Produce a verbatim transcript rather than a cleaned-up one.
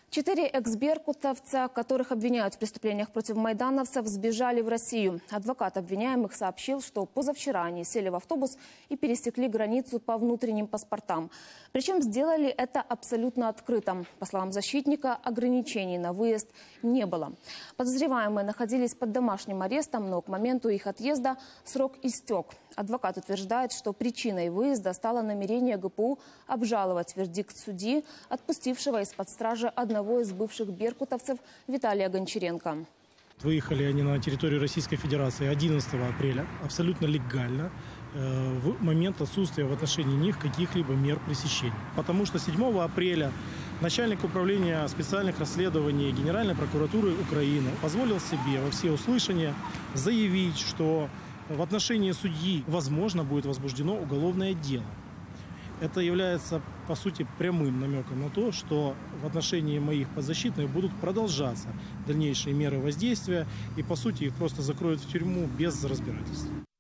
Четыре экс-беркутовца, которых обвиняют в преступлениях против майдановцев, сбежали в Россию. Адвокат обвиняемых сообщил, что позавчера они сели в автобус и пересекли границу по внутренним паспортам. Причем сделали это абсолютно открыто. По словам защитника, ограничений на выезд не было. Подозреваемые находились под домашним арестом, но к моменту их отъезда срок истек. Адвокат утверждает, что причиной выезда стало намерение ГПУ обжаловать вердикт судьи, отпустившего из-под стражи одного из бывших беркутовцев Виталия Гончаренко. Выехали они на территорию Российской Федерации одиннадцатого апреля, абсолютно легально, в момент отсутствия в отношении них каких-либо мер пресечения. Потому что седьмого апреля начальник управления специальных расследований Генеральной прокуратуры Украины позволил себе во всеуслышание заявить, что в отношении судьи, возможно, будет возбуждено уголовное дело. Это является, по сути, прямым намеком на то, что в отношении моих подзащитных будут продолжаться дальнейшие меры воздействия, и, по сути, их просто закроют в тюрьму без разбирательства.